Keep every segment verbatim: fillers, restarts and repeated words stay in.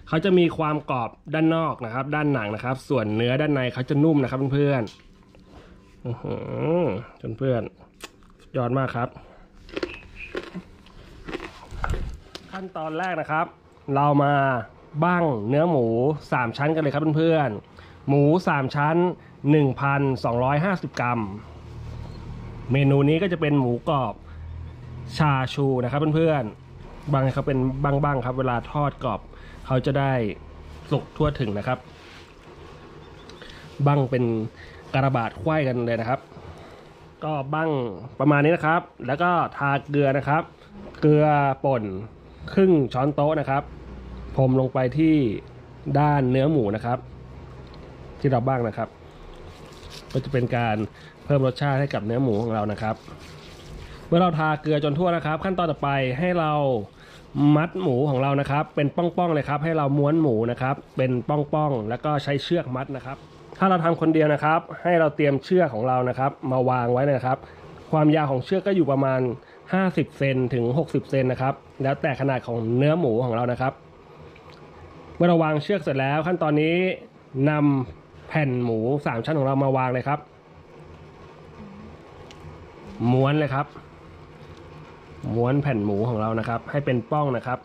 เขาจะมีความกรอบด้านนอกนะครับด้านหนังนะครับส่วนเนื้อด้านในเขาจะนุ่มนะครับเพื่อนๆจนเพื่อนยอดมากครับขั้นตอนแรกนะครับเรามาบั้งเนื้อหมูสามชั้นกันเลยครับเพื่อนๆหมูสามชั้น หนึ่งพันสองร้อยห้าสิบ กรัมเมนูนี้ก็จะเป็นหมูกรอบชาชูนะครับเพื่อนๆบางเขาเป็นบ้างๆครับเวลาทอดกรอบเขาจะได้สุกทั่วถึงนะครับบั้งเป็นกระบาดไขว้กันเลยนะครับก็บั้งประมาณนี้นะครับแล้วก็ทาเกลือนะครับเกลือป่นครึ่งช้อนโต๊ะนะครับพรมลงไปที่ด้านเนื้อหมูนะครับที่เราบั้งนะครับก็จะเป็นการเพิ่มรสชาติให้กับเนื้อหมูของเรานะครับเมื่อเราทาเกลือจนทั่วนะครับขั้นตอนต่อไปให้เรามัดหมูของเรานะครับเป็นป้องๆเลยครับให้เราม้วนหมูนะครับเป็นป้องๆแล้วก็ใช้เชือกมัดนะครับถ้าเราทำคนเดียวนะครับให้เราเตรียมเชือกของเรานะครับมาวางไว้นะครับความยาวของเชือกก็อยู่ประมาณห้าสิบเซนถึงหกสิบเซนนะครับแล้วแต่ขนาดของเนื้อหมูของเรานะครับเมื่อเราวางเชือกเสร็จแล้วขั้นตอนนี้นำแผ่นหมูสามชั้นของเรามาวางเลยครับม้วนเลยครับม้วนแผ่นหมูของเรานะครับให้เป็นป้องนะครับ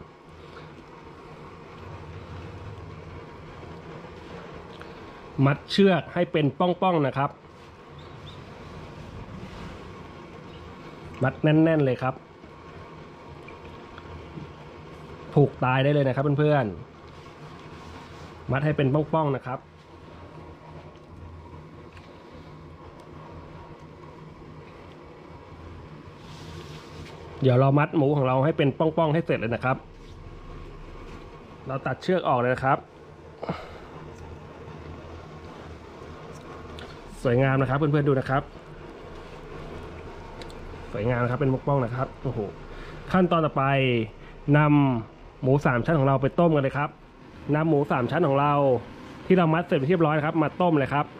มัดเชือกให้เป็นป้องๆนะครับมัดแน่นๆเลยครับผูกตายได้เลยนะครับเพื่อนๆมัดให้เป็นป้องๆนะครับเดี๋ยวเรามัดหมูของเราให้เป็นป้องๆให้เสร็จเลยนะครับเราตัดเชือกออกเลยนะครับสวยงามนะครับเพื่อนๆดูนะครับสวยงามนะครับเป็นป้องๆนะครับโอ้โหขั้นตอนต่อไปนำหมูสามชั้นของเราไปต้มกันเลยครับนำหมูสามชั้นของเราที่เรามัดเสร็จเรียบร้อยครับมาต้มเลยครับ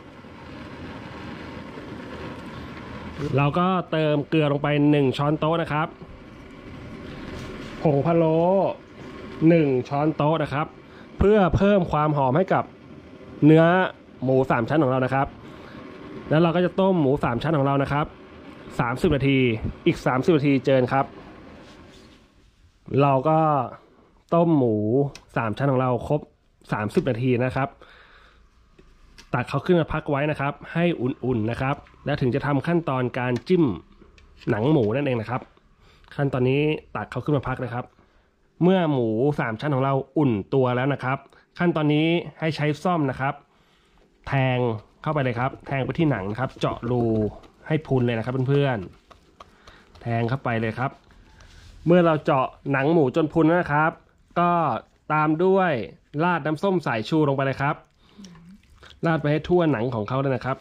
เราก็เติมเกลือลงไปหนึ่งช้อนโต๊ะนะครับผงพะโล้หนึ่งช้อนโต๊ะนะครับเพื่อเพิ่มความหอมให้กับเนื้อหมูสามชั้นของเรานะครับแล้วเราก็จะต้มหมูสามชั้นของเรานะครับสามสิบนาทีอีกสามสิบนาทีเจิญครับเราก็ต้มหมูสามชั้นของเราครบสามสิบนาทีนะครับตักเขาขึ้นมาพักไว้นะครับให้อุ่นๆนะครับแล้วถึงจะทำขั้นตอนการจิ้มหนังหมูนั่นเองนะครับขั้นตอนนี้ตักเขาขึ้นมาพักนะครับเมื่อหมูสามชั้นของเราอุ่นตัวแล้วนะครับขั้นตอนนี้ให้ใช้ซ่อมนะครับแทงเข้าไปเลยครับแทงไปที่หนังครับเจาะรูให้พุนเลยนะครับเพื่อนๆแทงเข้าไปเลยครับเมื่อเราเจาะหนังหมูจนพุนนะครับก็ตามด้วยราดน้ำส้มสายชูลงไปเลยครับราดไปให้ทั่วหนังของเขาเลยนะครับ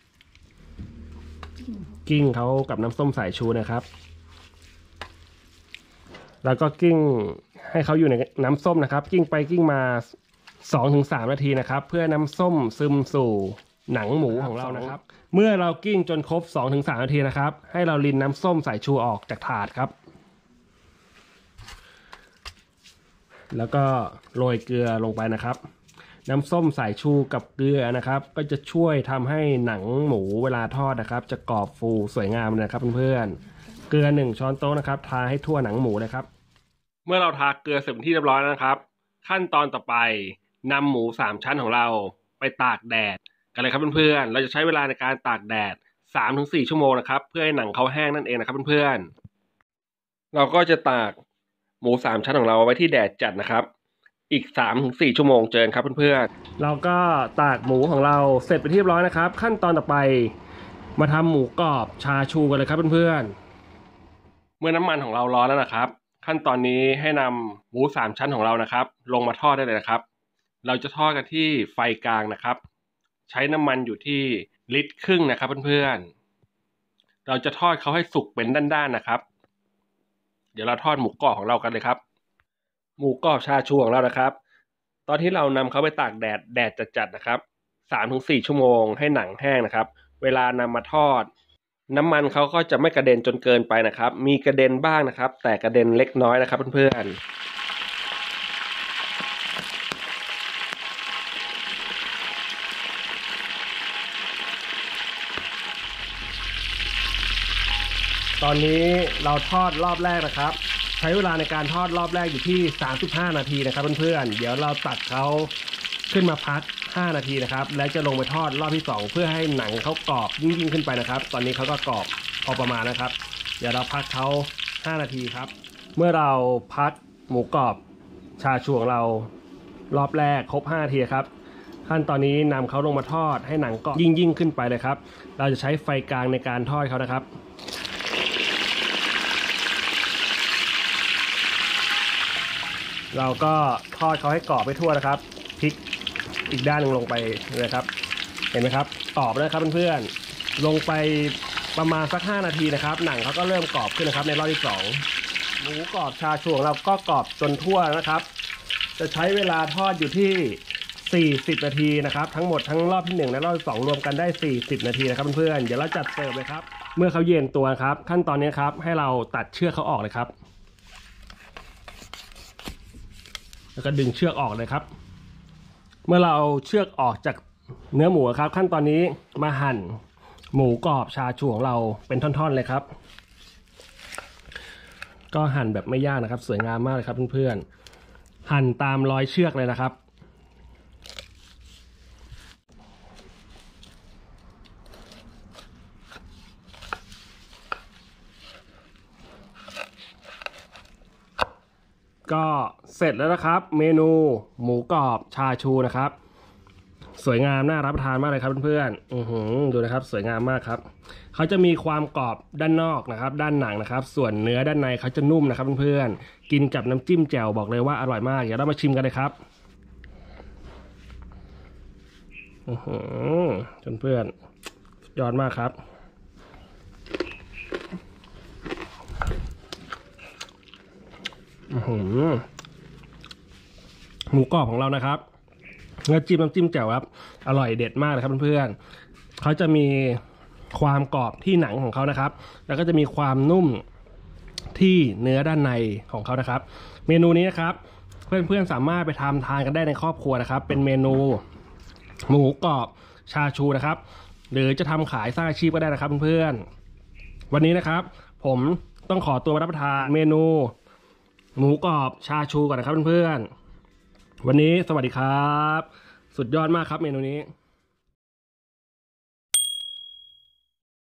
กิ้งเขากับน้ำส้มสายชูนะครับแล้วก็กิ้งให้เขาอยู่ในน้ำส้มนะครับกิ้งไปกิ้งมา สองถึงสาม นาทีนะครับเพื่อน้ำส้มซึมสู่หนังหมูของเรานะครับเมื่อเรากิ้งจนครบ สองถึงสาม นาทีนะครับให้เรารินน้ำส้มสายชูออกจากถาดครับแล้วก็โรยเกลือลงไปนะครับน้ำส้มสายชูกับเกลือนะครับก็จะช่วยทำให้หนังหมูเวลาทอดนะครับจะกรอบฟูสวยงามนะครับเพื่อนๆเกลือหนึ่งช้อนโต๊ะนะครับทาให้ทั่วหนังหมูนะครับเมื่อเราทาเกลือเสร็จเป็นที่เรียบร้อยแล้วนะครับขั้นตอนต่อไปนำหมูสามชั้นของเราไปตากแดดกันเลยครับเพื่อนๆเราจะใช้เวลาในการตากแดด สามถึงสี่ ชั่วโมงนะครับเพื่อให้หนังเขาแห้งนั่นเองนะครับเพื่อนๆเราก็จะตากหมูสามชั้นของเราไว้ที่แดดจัดนะครับอีก สามถึงสี่ ชั่วโมงเจอครับเพื่อนๆเราก็ตากหมูของเราเสร็จเป็นที่เรียบร้อยนะครับขั้นตอนต่อไปมาทำหมูกรอบชาชูกันเลยครับเพื่อนๆเมื่อน้ำมันของเราร้อนแล้วนะครับขั้นตอนนี้ให้นำหมูสามชั้นของเรานะครับลงมาทอดได้เลยนะครับเราจะทอดกันที่ไฟกลางนะครับใช้น้ำมันอยู่ที่ลิตรครึ่งนะครับเพื่อนๆเราจะทอดเขาให้สุกเป็นด้านๆนะครับเดี๋ยวเราทอดหมูกรอบของเรากันเลยครับหมูกรอบชาชูของเรานะครับตอนที่เรานำเขาไปตากแดดแดดจัดๆนะครับ สามถึงสี่ ชั่วโมงให้หนังแห้งนะครับเวลานำมาทอดน้ำมันเขาก็จะไม่กระเด็นจนเกินไปนะครับมีกระเด็นบ้างนะครับแต่กระเด็นเล็กน้อยนะครับเพื่อนๆตอนนี้เราทอดรอบแรกนะครับใช้เวลาในการทอดรอบแรกอยู่ที่สามสิบห้านาทีนะครับเพื่อนๆเดี๋ยวเราตัดเขาขึ้นมาพักห้านาทีนะครับแล้วจะลงไปทอดรอบที่สองเพื่อให้หนังเขากรอบยิ่งๆขึ้นไปนะครับตอนนี้เขาก็กรอบพอประมาณนะครับเดี๋ยวเราพักเขาห้านาทีครับเมื่อเราพักหมูกรอบชาชูของเรารอบแรกครบห้านาทีครับขั้นตอนนี้นำเขาลงมาทอดให้หนังกรอบยิ่งๆขึ้นไปเลยครับเราจะใช้ไฟกลางในการทอดเขานะครับเราก็ทอดเขาให้กรอบไปทั่วนะครับพลิกอีกด้านหนึ่งลงไปเลยครับเห็นไหมครับกรอบแล้วครับเพื่อนๆลงไปประมาณสักห้านาทีนะครับหนังเขาก็เริ่มกรอบขึ้นนะครับในรอบที่สองหมูกรอบชาชูของเราก็กรอบจนทั่วนะครับจะใช้เวลาทอดอยู่ที่สี่สิบนาทีนะครับทั้งหมดทั้งรอบที่หนึ่งและรอบที่สองรวมกันได้สี่สิบนาทีนะครับเพื่อนๆเดี๋ยวเราจัดเสิร์ฟเลยครับเมื่อเขาเย็นตัวครับขั้นตอนนี้ครับให้เราตัดเชือกเขาออกเลยครับแล้วก็ดึงเชือกออกเลยครับเมื่อเราเอาเชือกออกจากเนื้อหมูครับขั้นตอนนี้มาหั่นหมูกรอบชาชูของเราเป็นท่อนๆเลยครับก็หั่นแบบไม่ยากนะครับสวยงามมากเลยครับเพื่อนๆหั่นตามรอยเชือกเลยนะครับก็เสร็จแล้วนะครับเมนูหมูกรอบชาชูนะครับสวยงามน่ารับประทานมากเลยครับเพื่อนๆอือหือดูนะครับสวยงามมากครับเขาจะมีความกรอบด้านนอกนะครับด้านหนังนะครับส่วนเนื้อด้านในเขาจะนุ่มนะครับเพื่อนๆกินกับน้ำจิ้มแจ่วบอกเลยว่าอร่อยมากเดี๋ยวเรามาชิมกันเลยครับอือหือเพื่อนๆยอดมากครับอือหือหมูกรอบของเรานะครับเนื้อจิ้มน้ำจิ้มแจ่วครับอร่อยเด็ดมากเลยครับเพื่อนๆเขาจะมีความกรอบที่หนังของเขานะครับแล้วก็จะมีความนุ่มที่เนื้อด้านในของเขานะครับเมนูนี้นะครับเพื่อนๆสามารถไปทำทานกันได้ในครอบครัวนะครับเป็นเมนูหมูกรอบชาชูนะครับหรือจะทำขายสร้างอาชีพก็ได้นะครับเพื่อนๆวันนี้นะครับผมต้องขอตัวมารับประทานเมนูหมูกรอบชาชูก่อนนะครับเพื่อนๆวันนี้สวัสดีครับสุดยอดมากครับเมนูนี้